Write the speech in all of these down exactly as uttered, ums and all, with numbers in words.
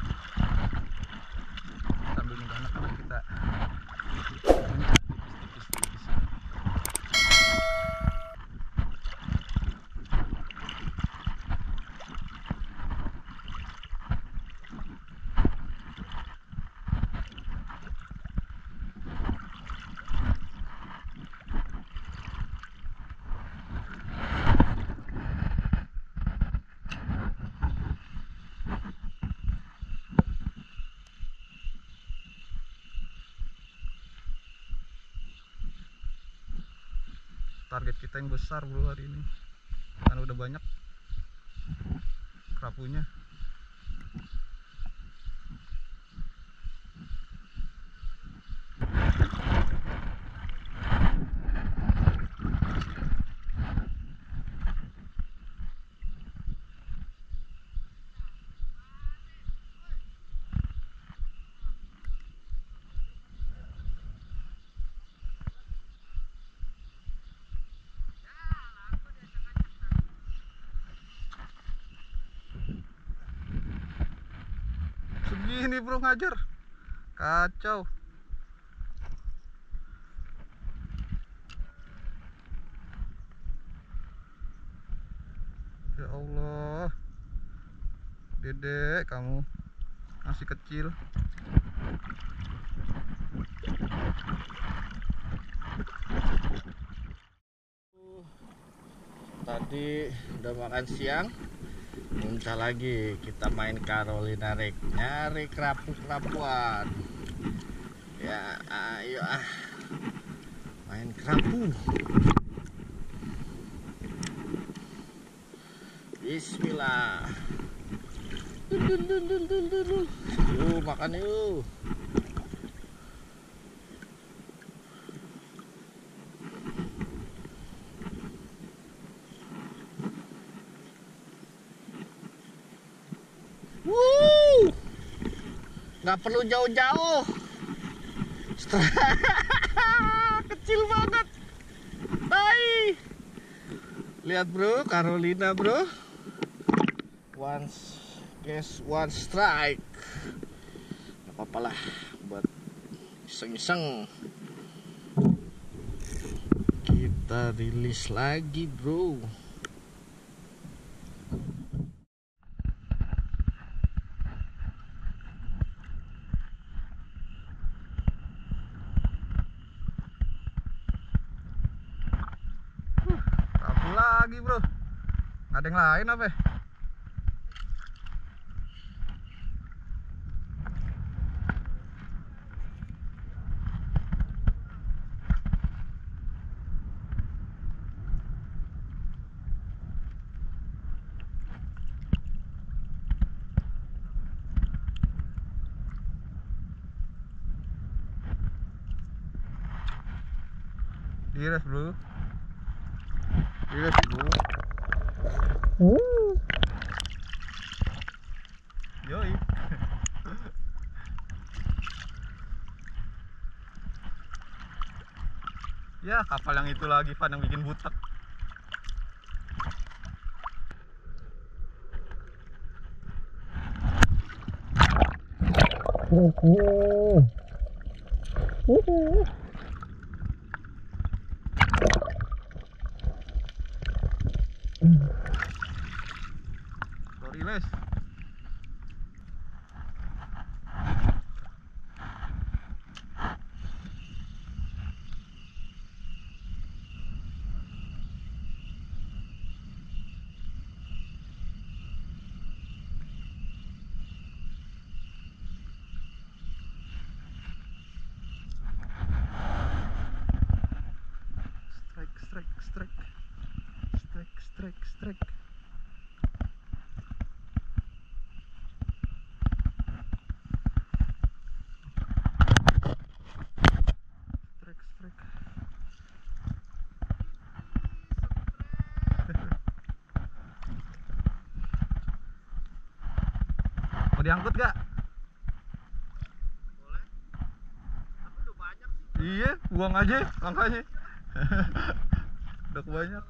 sambil nunggu anak-anak kita mencari tipis-tipis. Target kita yang besar bro hari ini, karena udah banyak kerapunya. Segini bro ngajar, kacau. Ya Allah, dedek kamu masih kecil. Tadi udah makan siang, muncul lagi kita main Carolina Rig, nyari kerapu-kerapuan. Ya ayo ah, main kerapu. Bismillah. Dun dun dun dun dun dun. Yuk makan yuk. Wuh, nggak perlu jauh-jauh. Kecil banget. Hai. Lihat bro, Carolina bro. One case, one strike. Gak apa-apa lah, buat iseng-iseng. Kita rilis lagi bro. Lagi bro, ada yang lain apa? Diras bro, diras bro. Uh. Yoi. Ya kapal yang itu lagi Van, yang bikin butek. Uh. Uh. Sorry les. Strike, strike, strike, strike, strike, strike. Mau diangkut gak? Boleh. Tapi udah banyak sih. Iya, buang aja makanya. Udah banyak.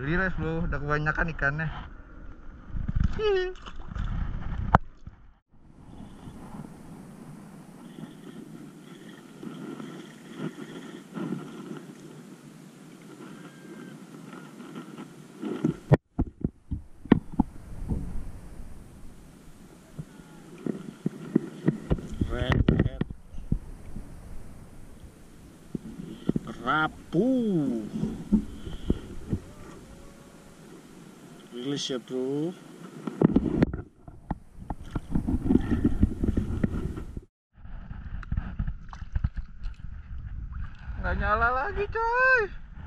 Relax bro, udah kebanyakan ikannya. Redhead kerapu. Rilis ya bro. Nggak nyala lagi coy.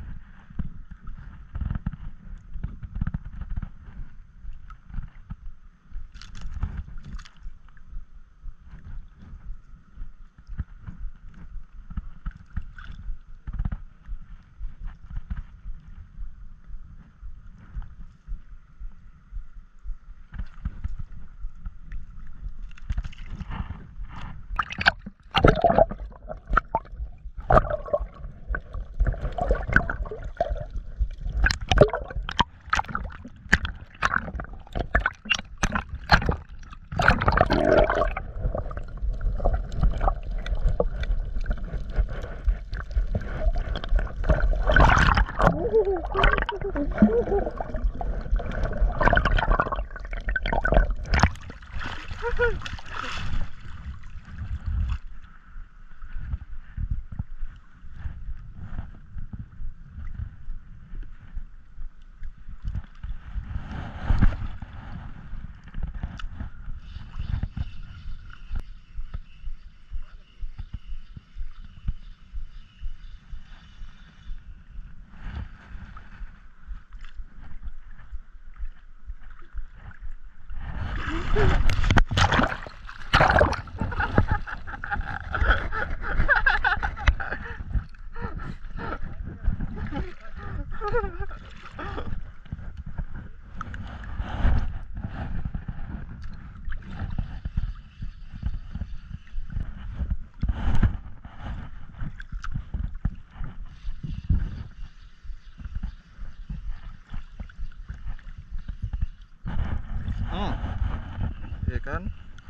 Oh, iya kan?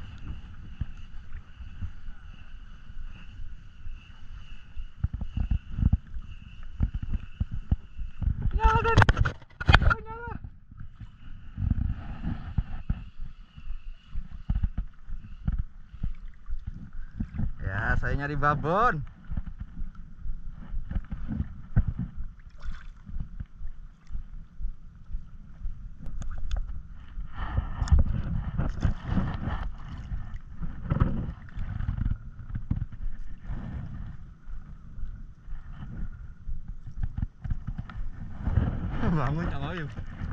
Nyala dan nyala, nyala. Ya, saya nyari babon. Bangun yang ayo.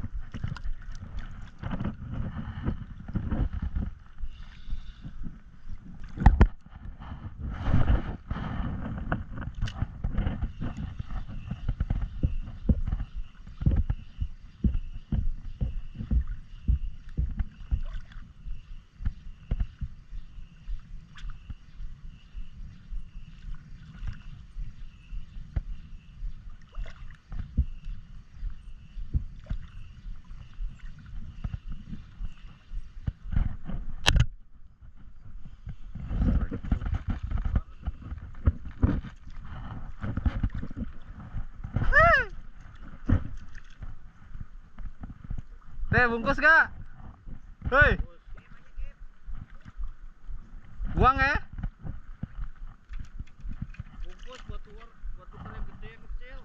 Teh, bungkus gak? Hei, buang ya? Bungkus buat tuar, buat tukar yang gede yang kecil.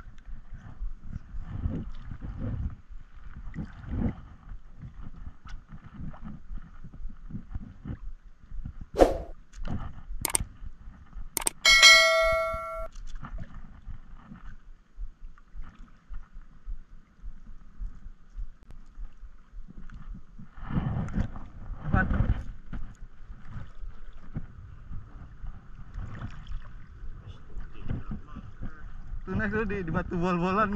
Tunas lu di, di batu bol-bolan.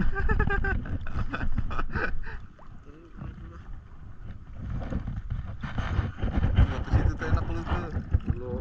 Batu situ tuh enak lu tuh. Dulu.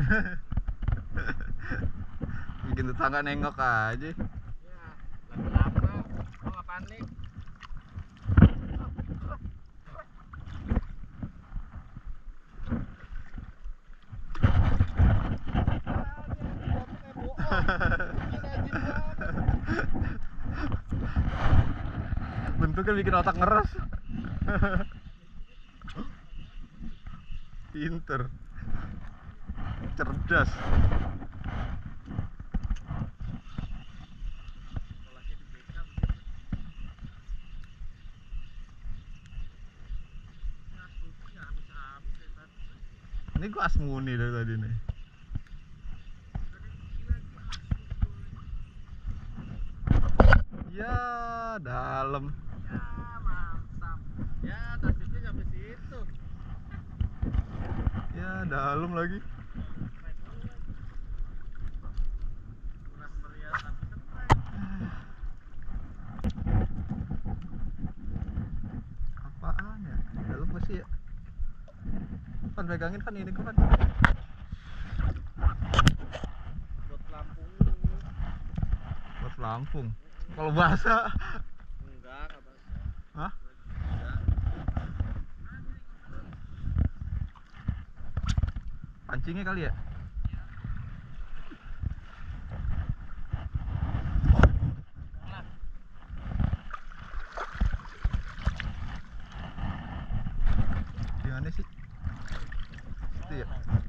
Bikin tetangga nengok aja. Ya, lagi lama. Gua nggak panik. Bentuknya bikin otak ngeres. Pinter, cerdas. Polanya di B K begitu. Ya, suci ya, amis-amis dari tadi. Ini gua asmuni dari tadi nih. Ya, dalam. Ya, mantap. Ya, nasibnya sampai situ. Ya, dalam lagi. Naik dulu lagi. Kurang meriah tapi keren. Apaan ya? Dalam apa sih ya? Kan pegangin kan ini kan. Buat Lampung. Buat Lampung. Kalau bahasa, Enggak, enggak basah. hah? Enggak. Pancingnya kali ya? Gimana sih? Itu ya?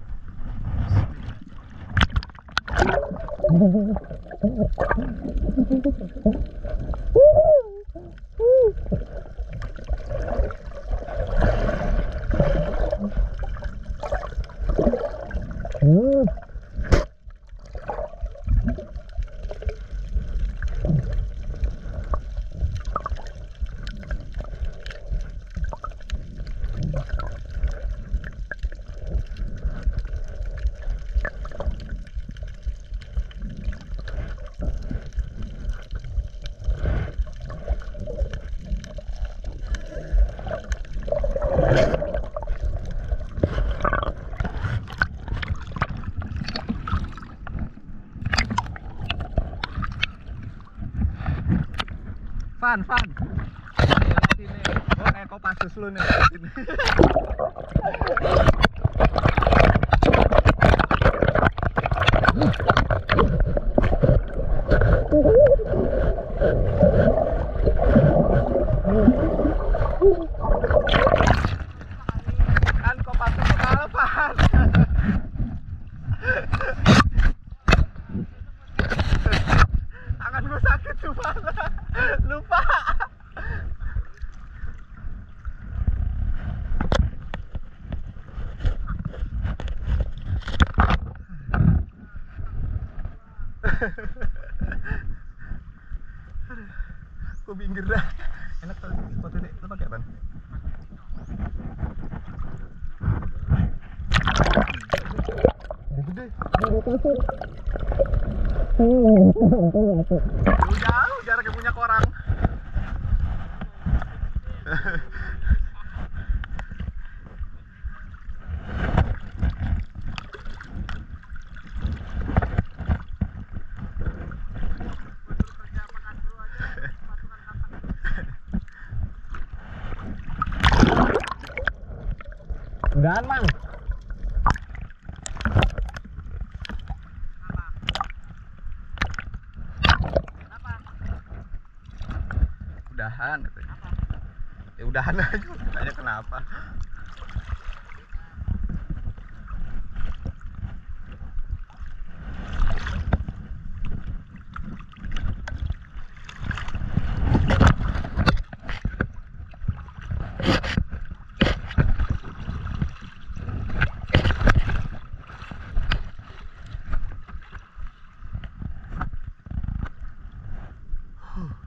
Fan, fan. Sini. Oh, kayak Kopassus lu nih. Sini. Kan Kopassus tuh kalah, Fan. Tangan gue sakit tuh, Fan. Lupa. Gue pinggir dah. Enak kali foto ini. Lo pakai apaan? Gede. Jauh jaraknya punya korang. Udahan, Mang. Udahan katanya. Ya udahan aja. Tanya kenapa? Huh.